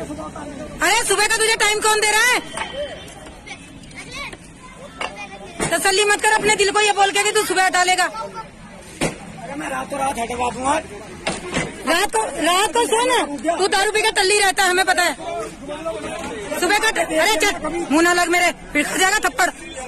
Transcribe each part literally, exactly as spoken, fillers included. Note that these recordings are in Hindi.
अरे सुबह का तुझे टाइम कौन दे रहा है? तसल्ली मत कर अपने दिल को ये बोल के कि तू सुबह हटा लेगा। अरे मैं रात को रात हटवा दूंगा। रात को रात को सो ना, तू दारू पी के टल्ली रहता है, हमें पता है। सुबह का अरे चल मुंह ना लग मेरे, फिर खा जाएगा थप्पड़।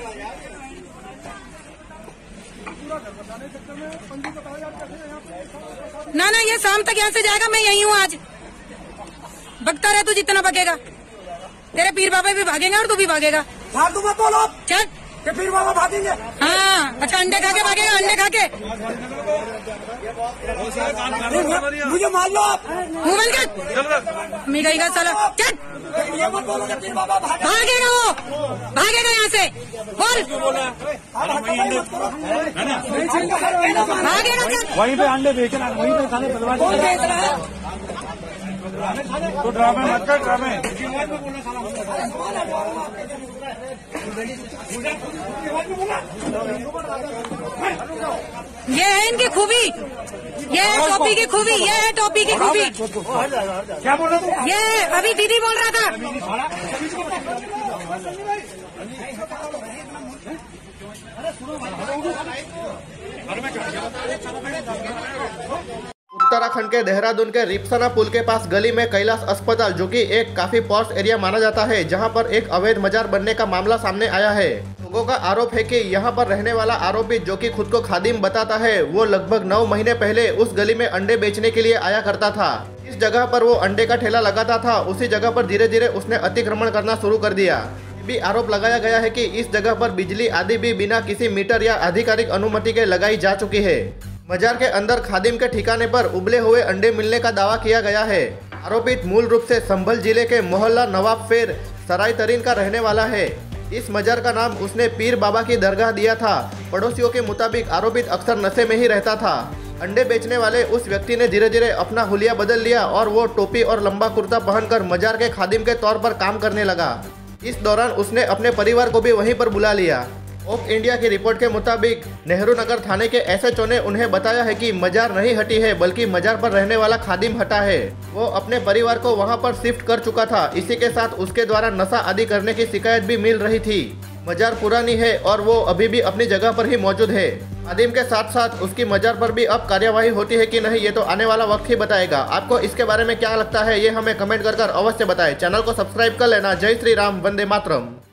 ना ना ये शाम तक यहाँ से जाएगा, मैं यही हूँ आज। भगता रहे तू जितना भगेगा, तेरे पीर बाबा भी भागेंगे और तू भी भागेगा। भाग दूंगा बोलो चल के पीर बाबा भागेंगे। हाँ अच्छा अंडे खा के भागेगा, अंडे खा के। मुझे मार लो आप। मुँह बंद कर मिठाई का साला। चल ये मत बोलो कि पीर बाबा भागेगा, वो भागेगा यहाँ से। बोल भागेगा चल। वहीं पे अंडे बेचना, वहीं पे खाने तो ड्रामे मत कर, ड्रामे। ये है इनकी खूबी, ये है टोपी की खूबी, ये है टोपी की खूबी। क्या बोल रहे थे? ये अभी दीदी बोल रहा था। उत्तराखंड के देहरादून के रिपसना पुल के पास गली में कैलाश अस्पताल, जो कि एक काफी पॉश एरिया माना जाता है, जहां पर एक अवैध मजार बनने का मामला सामने आया है। लोगों का आरोप है कि यहां पर रहने वाला आरोपी, जो कि खुद को खादिम बताता है, वो लगभग नौ महीने पहले उस गली में अंडे बेचने के लिए आया करता था। इस जगह पर वो अंडे का ठेला लगाता था, उसी जगह पर धीरे धीरे उसने अतिक्रमण करना शुरू कर दिया। भी आरोप लगाया गया है कि इस जगह पर बिजली आदि भी बिना किसी मीटर या आधिकारिक अनुमति के लगाई जा चुकी है। मजार के अंदर खादिम के ठिकाने पर उबले हुए अंडे मिलने का दावा किया गया है। आरोपित मूल रूप से संभल जिले के मोहल्ला नवाब फेर सराय तरीन का रहने वाला है। इस मजार का नाम उसने पीर बाबा की दरगाह दिया था। पड़ोसियों के मुताबिक आरोपित अक्सर नशे में ही रहता था। अंडे बेचने वाले उस व्यक्ति ने धीरे धीरे अपना हुलिया बदल लिया और वो टोपी और लंबा कुर्ता पहनकर मजार के खादिम के तौर पर काम करने लगा। इस दौरान उसने अपने परिवार को भी वहीं पर बुला लिया। ऑफ इंडिया की रिपोर्ट के मुताबिक नेहरू नगर थाने के एसएचओ ने उन्हें बताया है कि मजार नहीं हटी है, बल्कि मजार पर रहने वाला खादिम हटा है। वो अपने परिवार को वहां पर शिफ्ट कर चुका था। इसी के साथ उसके द्वारा नशा आदि करने की शिकायत भी मिल रही थी। मजार पुरानी है और वो अभी भी अपनी जगह पर ही मौजूद है। खादिम के साथ साथ उसकी मजार पर भी अब कार्यवाही होती है कि नहीं, ये तो आने वाला वक्त ही बताएगा। आपको इसके बारे में क्या लगता है, ये हमें कमेंट कर कर अवश्य बताएं। चैनल को सब्सक्राइब कर लेना। जय श्री राम, वंदे मातरम।